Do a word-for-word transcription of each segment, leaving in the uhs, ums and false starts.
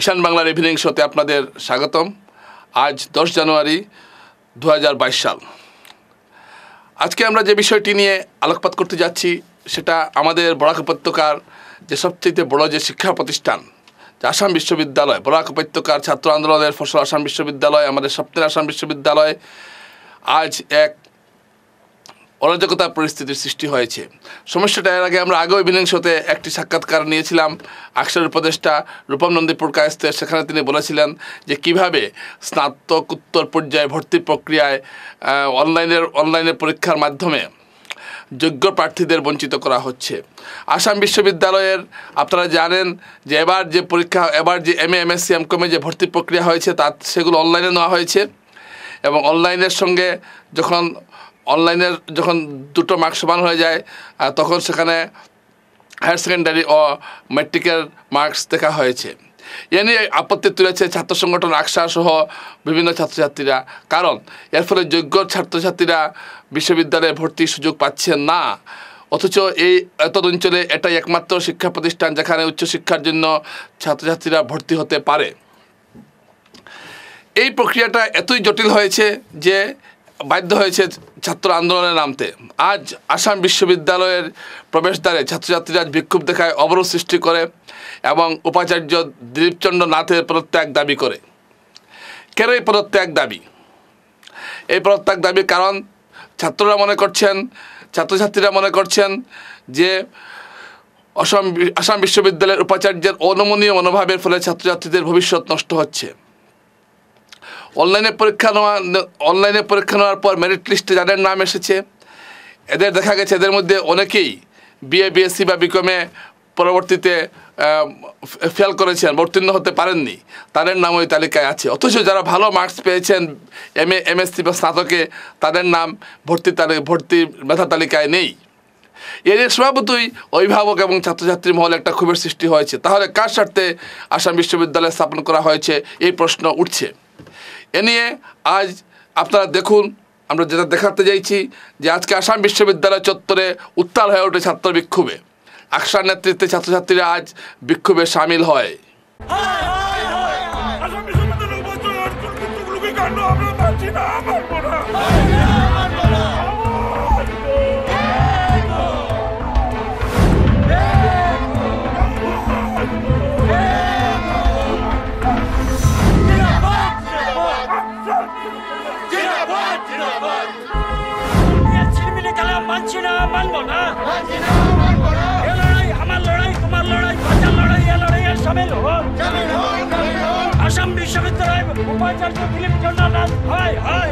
Asian বাংলার evening শোতে আপনাদের স্বাগতম। আজ দশ জানুয়ারি দু হাজার বাইশ সাল। আজকে আমরা যে বিষয়টি নিয়ে আলোকপাত করতে যাচ্ছি সেটা আমাদের বরাক উপত্যকার যে সবচেয়ে বড় যে শিক্ষা প্রতিষ্ঠান আসাম বিশ্ববিদ্যালয়, বরাক উপত্যকার ছাত্র আন্দোলনের ফসল আসাম বিশ্ববিদ্যালয়, আমাদের স্বপ্নের আসাম বিশ্ববিদ্যালয় আজ এক অরাজকতার পরিস্থিতির সৃষ্টি হয়েছে। সমস্যাটা এর আগে আমরা আগেও ইভিনিং শোতে একটি সাক্ষাৎকার নিয়েছিলাম আকসার উপদেষ্টা রূপম নন্দীপুর কায়েস্তের। সেখানে তিনি বলেছিলেন যে কিভাবে স্নাতকোত্তর পর্যায়ে ভর্তি প্রক্রিয়ায় অনলাইনের অনলাইনের পরীক্ষার মাধ্যমে যোগ্য প্রার্থীদের বঞ্চিত করা হচ্ছে। আসাম বিশ্ববিদ্যালয়ের আপনারা জানেন যে এবার যে পরীক্ষা এবার যে M A M S C M কমে যে ভর্তি প্রক্রিয়া হয়েছে তা সেগুলো অনলাইনে নেওয়া হয়েছে এবং অনলাইনের সঙ্গে যখন অনলাইনের যখন দুটো মার্কস সমান হয়ে যায় তখন সেখানে হায়ার সেকেন্ডারি ও ম্যাট্রিকের মার্কস দেখা হয়েছে। এ নিয়ে আপত্তি তুলেছে ছাত্র সংগঠন আকসা সহ বিভিন্ন ছাত্রছাত্রীরা। কারণ এর ফলে যোগ্য ছাত্রছাত্রীরা বিশ্ববিদ্যালয়ে ভর্তির সুযোগ পাচ্ছেন না, অথচ এই এত অঞ্চলে এটাই একমাত্র শিক্ষা প্রতিষ্ঠান যেখানে উচ্চশিক্ষার জন্য ছাত্রছাত্রীরা ভর্তি হতে পারে। এই প্রক্রিয়াটা এতই জটিল হয়েছে যে বাধ্য হয়েছে ছাত্র আন্দোলনে নামতে। আজ আসাম বিশ্ববিদ্যালয়ের প্রবেশদ্বারে ছাত্রছাত্রীরা বিক্ষোভ দেখায়, অবরোধ সৃষ্টি করে এবং উপাচার্য দিলীপচন্দ্র নাথের পদত্যাগ দাবি করে। কেন এই পদত্যাগ দাবি? এই পদত্যাগ দাবি কারণ ছাত্ররা মনে করছেন, ছাত্রছাত্রীরা মনে করছেন যে অসম আসাম বিশ্ববিদ্যালয়ের উপাচার্যের অনমনীয় মনোভাবের ফলে ছাত্রছাত্রীদের ভবিষ্যৎ নষ্ট হচ্ছে। অনলাইনে পরীক্ষা নেওয়া অনলাইনে পরীক্ষা নেওয়ার পর মেরিট লিস্টে যাদের নাম এসেছে এদের দেখা গেছে এদের মধ্যে অনেকেই বিএ বিএসসি বা বিকমে পরবর্তীতে ফেল করেছেন, উত্তীর্ণ হতে পারেননি, তাদের নাম ওই তালিকায় আছে। অথচ যারা ভালো মার্কস পেয়েছেন M A M S C বা স্নাতকে তাদের নাম ভর্তি তালিকা ভর্তি মেধা তালিকায় নেই। এর স্বভাবতই অভিভাবক এবং ছাত্রছাত্রী মহলে একটা ক্ষোভের সৃষ্টি হয়েছে। তাহলে কার স্বার্থে আসাম বিশ্ববিদ্যালয় স্থাপন করা হয়েছে এই প্রশ্ন উঠছে। এ নিয়ে আজ আপনারা দেখুন, আমরা যেটা দেখাতে চাইছি যে আজকে আসাম বিশ্ববিদ্যালয় চত্বরে উত্তাল হয়ে ওঠে ছাত্র বিক্ষোভে। আকসার নেতৃত্বে ছাত্রছাত্রীরা আজ বিক্ষোভে সামিল হয়। আসাম বিশ্ববিদ্যালয় উপাচার্য দিলীপচন্দ্র নাথ হয় হয়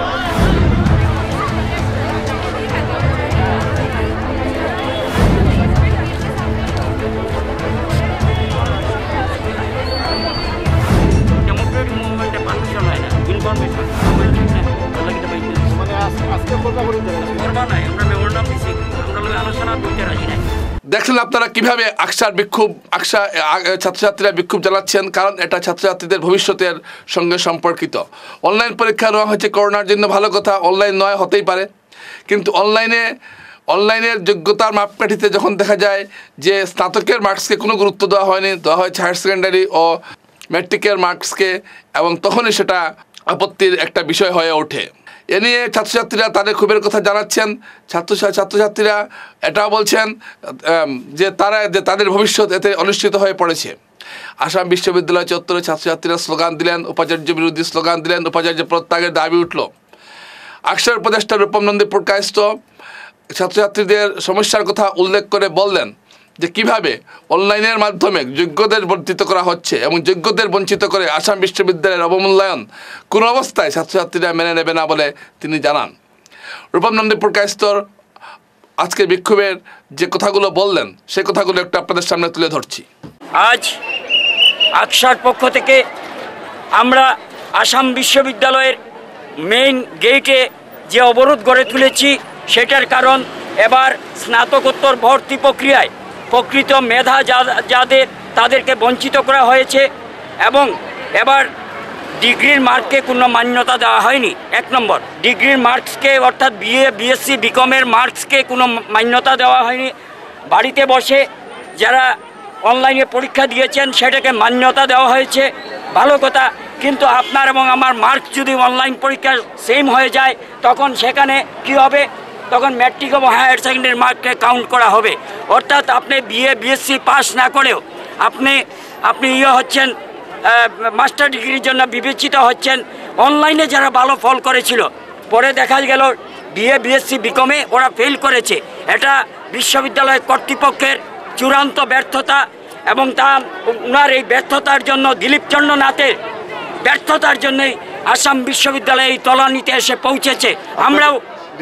ডেমোক্রেটিক মুভমেন্টে পারমিশন হয় না, ইনফরমেশন মানে আজকে করবা করবা নাই, আমরা মেমোরান্ডাম দিছি, আমরা আলোচনা করতে রাজি নাই। দেখলেন আপনারা কিভাবে আকসার বিক্ষোভ আকসা ছাত্রছাত্রীরা বিক্ষোভ চালাচ্ছেন, কারণ এটা ছাত্রছাত্রীদের ভবিষ্যতের সঙ্গে সম্পর্কিত। অনলাইন পরীক্ষা নেওয়া হয়েছে করোনার জন্য, ভালো কথা, অনলাইন নয় হতেই পারে, কিন্তু অনলাইনে অনলাইনের যোগ্যতার মাপকাঠিতে যখন দেখা যায় যে স্নাতকের মার্কসকে কোনো গুরুত্ব দেওয়া হয়নি, দেওয়া হয়েছে হায়ার সেকেন্ডারি ও ম্যাট্রিকের মার্কসকে, এবং তখনই সেটা আপত্তির একটা বিষয় হয়ে ওঠে। এ নিয়ে ছাত্রছাত্রীরা তাদের ক্ষোভের কথা জানাচ্ছেন। ছাত্র ছাত্রছাত্রীরা এটাও বলছেন যে তারা যে তাদের ভবিষ্যৎ এতে অনিশ্চিত হয়ে পড়েছে। আসাম বিশ্ববিদ্যালয় চত্বরে ছাত্রছাত্রীরা স্লোগান দিলেন, উপাচার্য বিরোধী স্লোগান দিলেন, উপাচার্য প্রত্যাগের দাবি উঠল। আকসার উপদেষ্টা রূপম নন্দীপুর কায়েস্ত ছাত্রছাত্রীদের সমস্যার কথা উল্লেখ করে বললেন যে কিভাবে অনলাইনের মাধ্যমে যোগ্যদের বঞ্চিত করা হচ্ছে এবং যোগ্যদের বঞ্চিত করে আসাম বিশ্ববিদ্যালয়ের অবমূল্যায়ন কোনো অবস্থায় ছাত্রছাত্রীরা মেনে নেবে না বলে তিনি জানান। রূপম নন্দীপুর কায়েস্তর আজকে বিক্ষোভের যে কথাগুলো বললেন সেই কথাগুলো একটু আপনাদের সামনে তুলে ধরছি। আজ আকসার পক্ষ থেকে আমরা আসাম বিশ্ববিদ্যালয়ের মেইন গেটে যে অবরোধ গড়ে তুলেছি সেটার কারণ এবার স্নাতকোত্তর ভর্তি প্রক্রিয়ায় প্রকৃত মেধা যাদের তাদেরকে বঞ্চিত করা হয়েছে এবং এবার ডিগ্রির মার্ককে কোনো মান্যতা দেওয়া হয়নি। এক নম্বর, ডিগ্রির মার্কসকে অর্থাৎ বিএ বিএসসি বিকমের মার্কসকে কোনো মান্যতা দেওয়া হয়নি। বাড়িতে বসে যারা অনলাইনে পরীক্ষা দিয়েছেন সেটাকে মান্যতা দেওয়া হয়েছে, ভালো কথা। কিন্তু আপনার এবং আমার মার্ক যদি অনলাইন পরীক্ষা সেম হয়ে যায় তখন সেখানে কি হবে? তখন ম্যাট্রিক এবং হায়ার সেকেন্ডারি মার্ককে কাউন্ট করা হবে। অর্থাৎ আপনি বিএ বিএসসি পাস না করেও আপনি আপনি ইয়ে হচ্ছেন, মাস্টার ডিগ্রির জন্য বিবেচিত হচ্ছেন। অনলাইনে যারা ভালো ফল করেছিল পরে দেখা গেল বিএ বিএসসি বিকমে ওরা ফেল করেছে। এটা বিশ্ববিদ্যালয় কর্তৃপক্ষের চূড়ান্ত ব্যর্থতা এবং তা ওনার এই ব্যর্থতার জন্য দিলীপচন্দ্র নাথের ব্যর্থতার জন্যই আসাম বিশ্ববিদ্যালয় এই তলানিতে এসে পৌঁছেছে। আমরাও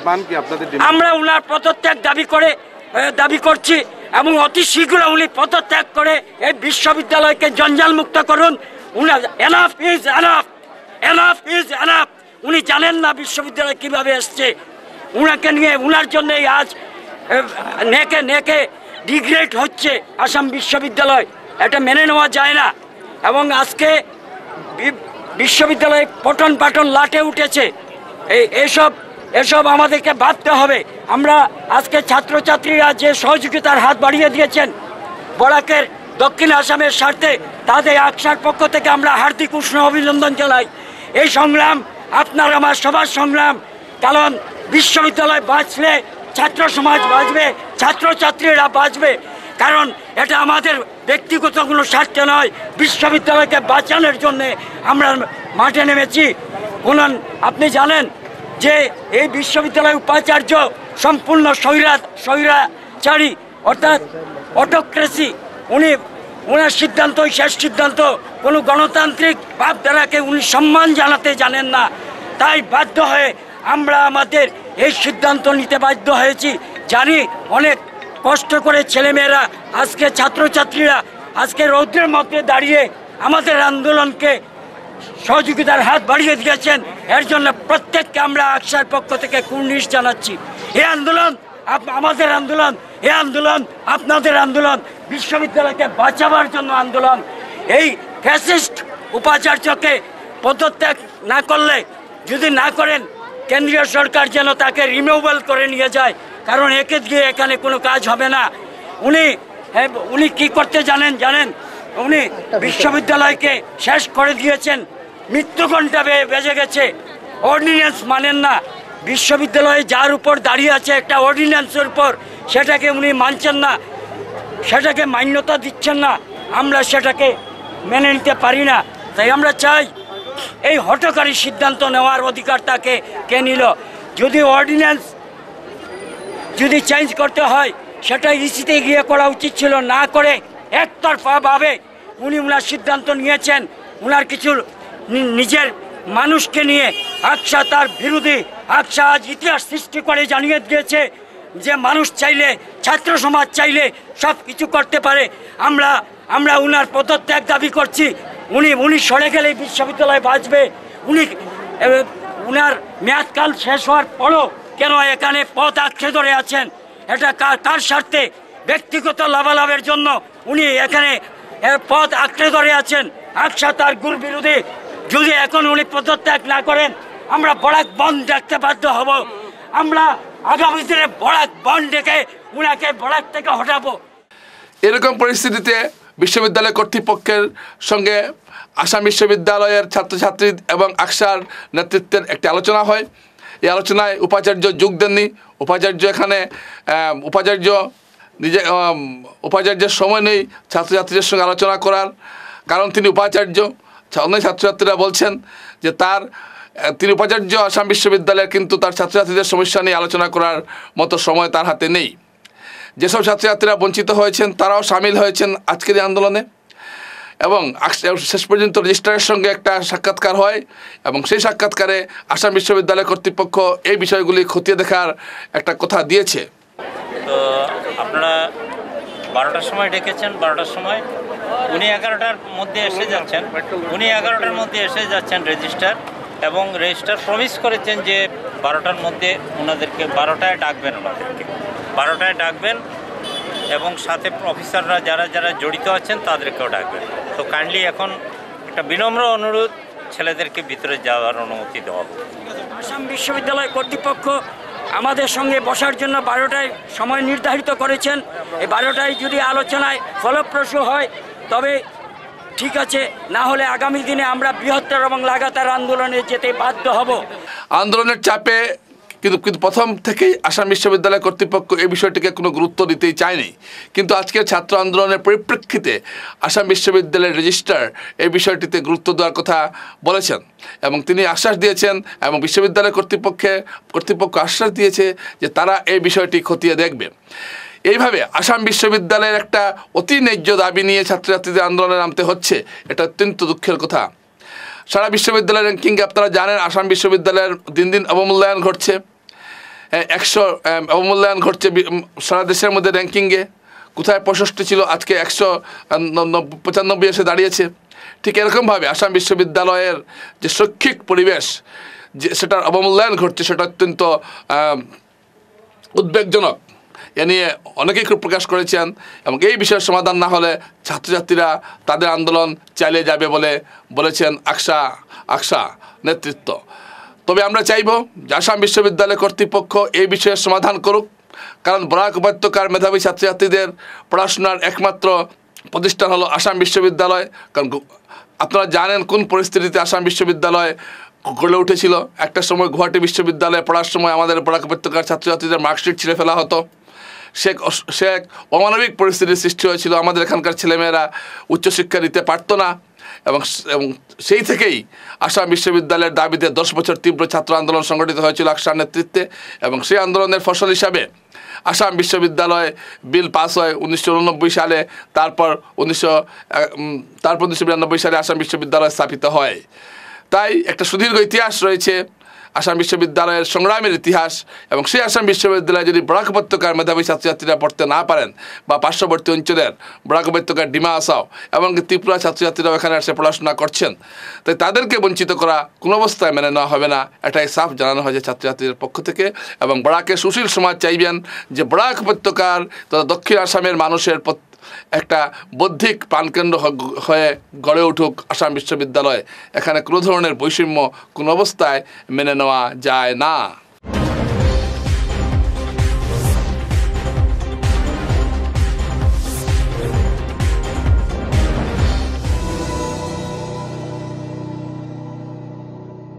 আমরা ওনার পদত্যাগ দাবি করে দাবি করছি এবং অতি শীঘ্র উনি পদত্যাগ করে এই বিশ্ববিদ্যালয়কে জঞ্জাল মুক্ত করুন। উনার enough is enough, enough is enough. উনি জানেন না বিশ্ববিদ্যালয় কিভাবে এসছে। উনাকে নিয়ে উনার জন্যই আজ নেকে নেকে ডিগ্রেড হচ্ছে আসাম বিশ্ববিদ্যালয়, এটা মেনে নেওয়া যায় না। এবং আজকে বিশ্ববিদ্যালয়ে পঠন পাঠন লাটে উঠেছে। এই এসব এসব আমাদেরকে ভাবতে হবে। আমরা আজকে ছাত্রছাত্রীরা যে সহযোগিতার হাত বাড়িয়ে দিয়েছেন বরাকের দক্ষিণ আসামের স্বার্থে, তাদের আকসার পক্ষ থেকে আমরা হার্দিক উষ্ণ অভিনন্দন জানাই। এই সংগ্রাম আপনার আমার সবার সংগ্রাম, কারণ বিশ্ববিদ্যালয় বাঁচলে ছাত্র সমাজ বাঁচবে, ছাত্রছাত্রীরা বাঁচবে। কারণ এটা আমাদের ব্যক্তিগত কোনো স্বার্থ নয়, বিশ্ববিদ্যালয়কে বাঁচানোর জন্যে আমরা মাঠে নেমেছি। কোন আপনি জানেন যে এই বিশ্ববিদ্যালয় উপাচার্য সম্পূর্ণ স্বৈরা স্বৈরাচারী অর্থাৎ অটোক্রেসি। উনি ওনার সিদ্ধান্তই শেষ সিদ্ধান্ত, কোনো গণতান্ত্রিক ভাবধারাকে উনি সম্মান জানাতে জানেন না। তাই বাধ্য হয়ে আমরা আমাদের এই সিদ্ধান্ত নিতে বাধ্য হয়েছি। জানি অনেক কষ্ট করে ছেলেমেয়েরা আজকে ছাত্রছাত্রীরা আজকে রৌদ্রের মধ্যে দাঁড়িয়ে আমাদের আন্দোলনকে সহযোগিতার হাত বাড়িয়ে দিয়েছেন। এর জন্য প্রত্যেককে আমরা আকসার পক্ষ থেকে কুর্নিশ জানাচ্ছি। এই আন্দোলন আমাদের আন্দোলন, এই আন্দোলন আপনাদের আন্দোলন, বিশ্ববিদ্যালয়কে বাঁচাবার জন্য আন্দোলন। এই ফ্যাসিস্ট উপাচার্যকে পদত্যাগ না করলে, যদি না করেন, কেন্দ্রীয় সরকার যেন তাকে রিমুভাল করে নিয়ে যায়, কারণ একে দিয়ে এখানে কোনো কাজ হবে না। উনি উনি কি করতে জানেন জানেন উনি বিশ্ববিদ্যালয়কে শেষ করে দিয়েছেন। মৃত্যু ঘণ্টা বেজে গেছে, অর্ডিন্যান্স মানেন না। বিশ্ববিদ্যালয়ে যার উপর দাঁড়িয়ে আছে একটা অর্ডিন্যান্সের উপর, সেটাকে উনি মানছেন না, সেটাকে মান্যতা দিচ্ছেন না। আমরা সেটাকে মেনে নিতে পারি না। তাই আমরা চাই এই হঠকারী সিদ্ধান্ত নেওয়ার অধিকার তাকে কে নিল। যদি অর্ডিন্যান্স যদি চেঞ্জ করতে হয় সেটা ইসিতে গিয়ে করা উচিত ছিল, না করে একতরফাভাবে উনি ওনার সিদ্ধান্ত নিয়েছেন। ওনার কিছু নিজের মানুষকে নিয়ে আকসা তার বিরোধী। আকসা আজ ইতিহাস সৃষ্টি করে জানিয়ে দিয়েছে যে মানুষ চাইলে, ছাত্র সমাজ চাইলে সব কিছু করতে পারে। আমরা আমরা ওনার পদত্যাগ দাবি করছি। উনি উনি সরে গেলে বিশ্ববিদ্যালয় বাঁচবে। উনি ওনার মেয়াদকাল শেষ হওয়ার পরও কেন এখানে পদ আঁকড়ে ধরে আছেন? এটা কার কার স্বার্থে? ব্যক্তিগত লাভালাভের জন্য উনি এখানে পদ আঁকড়ে ধরে আছেন। আকসা তার গুর বিরোধী। যদি এখন উনি পদত্যাগ না করেন আমরা বরাক বন্ধ ডাকতে বাধ্য হব। আমরা আগামী দিনে বরাক বন্ধ ডেকে উনাকে বরাক থেকে হটাবো। এরকম পরিস্থিতিতে বিশ্ববিদ্যালয় কর্তৃপক্ষের সঙ্গে আসাম বিশ্ববিদ্যালয়ের ছাত্রছাত্রী এবং আকসার নেতৃত্বের একটি আলোচনা হয়। এই আলোচনায় উপাচার্য যোগ দেননি। উপাচার্য এখানে উপাচার্য নিজে উপাচার্যের সময় নেই ছাত্রছাত্রীদের সঙ্গে আলোচনা করার, কারণ তিনি উপাচার্য। অনেক ছাত্রছাত্রীরা বলছেন যে তার তিনি উপাচার্য আসাম বিশ্ববিদ্যালয়ের, কিন্তু তার ছাত্রছাত্রীদের সমস্যা নিয়ে আলোচনা করার মতো সময় তার হাতে নেই। যেসব ছাত্রছাত্রীরা বঞ্চিত হয়েছেন তারাও সামিল হয়েছেন আজকের এই আন্দোলনে। এবং শেষ পর্যন্ত রেজিস্ট্রারের সঙ্গে একটা সাক্ষাৎকার হয় এবং সেই সাক্ষাৎকারে আসাম বিশ্ববিদ্যালয় কর্তৃপক্ষ এই বিষয়গুলি খতিয়ে দেখার একটা কথা দিয়েছে। তো আপনারা বারোটার সময় ডেকেছেন, বারোটার সময় উনি এগারোটার মধ্যে এসে যাচ্ছেন উনি এগারোটার মধ্যে এসে যাচ্ছেন রেজিস্ট্রার, এবং রেজিস্ট্রার প্রমিস করেছেন যে বারোটার মধ্যে ওনাদেরকে বারোটায় ডাকবেন, ওনাদেরকে বারোটায় ডাকবেন এবং সাথে অফিসাররা যারা যারা জড়িত আছেন তাদেরকেও ডাকবেন। তো কাইন্ডলি এখন একটা বিনম্র অনুরোধ, ছেলেদেরকে ভিতরে যাওয়ার অনুমতি দেওয়া হবে। আসাম বিশ্ববিদ্যালয় কর্তৃপক্ষ আমাদের সঙ্গে বসার জন্য বারোটায় সময় নির্ধারিত করেছেন। এই বারোটায় যদি আলোচনায় ফলপ্রসূ হয় তবে ঠিক আছে, না হলে আগামী দিনে আমরা বৃহত্তর এবং লাগাতার আন্দোলনে যেতে বাধ্য হব। আন্দোলনের চাপে কিন্তু কিন্তু প্রথম থেকেই আসাম বিশ্ববিদ্যালয় কর্তৃপক্ষ এই বিষয়টিকে কোনো গুরুত্ব দিতেই চায়নি, কিন্তু আজকের ছাত্র আন্দোলনের পরিপ্রেক্ষিতে আসাম বিশ্ববিদ্যালয়ের রেজিস্ট্রার এই বিষয়টিতে গুরুত্ব দেওয়ার কথা বলেছেন এবং তিনি আশ্বাস দিয়েছেন এবং বিশ্ববিদ্যালয় কর্তৃপক্ষে কর্তৃপক্ষ আশ্বাস দিয়েছে যে তারা এই বিষয়টি খতিয়ে দেখবে। এইভাবে আসাম বিশ্ববিদ্যালয়ের একটা অতি ন্যায্য দাবি নিয়ে ছাত্রছাত্রীদের আন্দোলনে নামতে হচ্ছে, এটা অত্যন্ত দুঃখের কথা। সারা বিশ্ববিদ্যালয় র্যাঙ্কিংয়ে আপনারা জানেন আসাম বিশ্ববিদ্যালয়ের দিন দিন অবমূল্যায়ন ঘটছে, একশো অবমূল্যায়ন ঘটছে সারা দেশের মধ্যে র্যাঙ্কিংয়ে। কোথায় পঁয়ষট্টি ছিল, আজকে একশো পঁচানব্বই এসে দাঁড়িয়েছে। ঠিক এরকমভাবে আসাম বিশ্ববিদ্যালয়ের যে শৈক্ষিক পরিবেশ যে সেটার অবমূল্যায়ন ঘটছে, সেটা অত্যন্ত উদ্বেগজনক। এ নিয়ে অনেকেই ক্ষোভ প্রকাশ করেছেন এবং এই বিষয়ের সমাধান না হলে ছাত্রছাত্রীরা তাদের আন্দোলন চালিয়ে যাবে বলে বলেছেন আকসা আকসা নেতৃত্ব। তবে আমরা চাইব যে আসাম বিশ্ববিদ্যালয় কর্তৃপক্ষ এই বিষয়ের সমাধান করুক, কারণ বরাক উপত্যকার মেধাবী ছাত্রছাত্রীদের পড়াশোনার একমাত্র প্রতিষ্ঠান হলো আসাম বিশ্ববিদ্যালয়। কারণ আপনারা জানেন কোন পরিস্থিতিতে আসাম বিশ্ববিদ্যালয় গড়ে উঠেছিল। একটা সময় গুয়াহাটি বিশ্ববিদ্যালয়ে পড়ার সময় আমাদের বরাক উপত্যকার ছাত্রছাত্রীদের মার্কশিট ছিঁড়ে ফেলা হতো। সে সে এক অমানবিক পরিস্থিতির সৃষ্টি হয়েছিল, আমাদের এখানকার ছেলেমেয়েরা উচ্চশিক্ষা নিতে পারতো না এবং সেই থেকেই আসাম বিশ্ববিদ্যালয়ের দাবিতে দশ বছর তীব্র ছাত্র আন্দোলন সংগঠিত হয়েছিল আকসার নেতৃত্বে এবং সেই আন্দোলনের ফসল হিসাবে আসাম বিশ্ববিদ্যালয় বিল পাস হয় উনিশশো উননব্বই সালে। তারপর উনিশশো তারপর উনিশশো বিরানব্বই সালে আসাম বিশ্ববিদ্যালয় স্থাপিত হয়। তাই একটা সুদীর্ঘ ইতিহাস রয়েছে আসাম বিশ্ববিদ্যালয়ের সংগ্রামের ইতিহাস এবং সেই আসাম বিশ্ববিদ্যালয়ে যদি বরাক উপত্যকার মেধাবী ছাত্রছাত্রীরা পড়তে না পারেন বা পার্শ্ববর্তী অঞ্চলের বরাক উপত্যকার ডিমা আসাও এমনকি ত্রিপুরা ছাত্রছাত্রীরাও এখানে এসে পড়াশোনা করছেন, তাই তাদেরকে বঞ্চিত করা কোনো অবস্থায় মেনে নেওয়া হবে না, এটাই সাফ জানানো হয়েছে ছাত্রছাত্রীদের পক্ষ থেকে। এবং বরাকের সুশীল সমাজ চাইবেন যে বরাক উপত্যকার তথা দক্ষিণ আসামের মানুষের একটা বৌদ্ধিক প্রাণকেন্দ্র হয়ে গড়ে উঠুক আসাম বিশ্ববিদ্যালয়। এখানে কোনো ধরনের বৈষম্য কোনো অবস্থায় মেনে নেওয়া যায় না।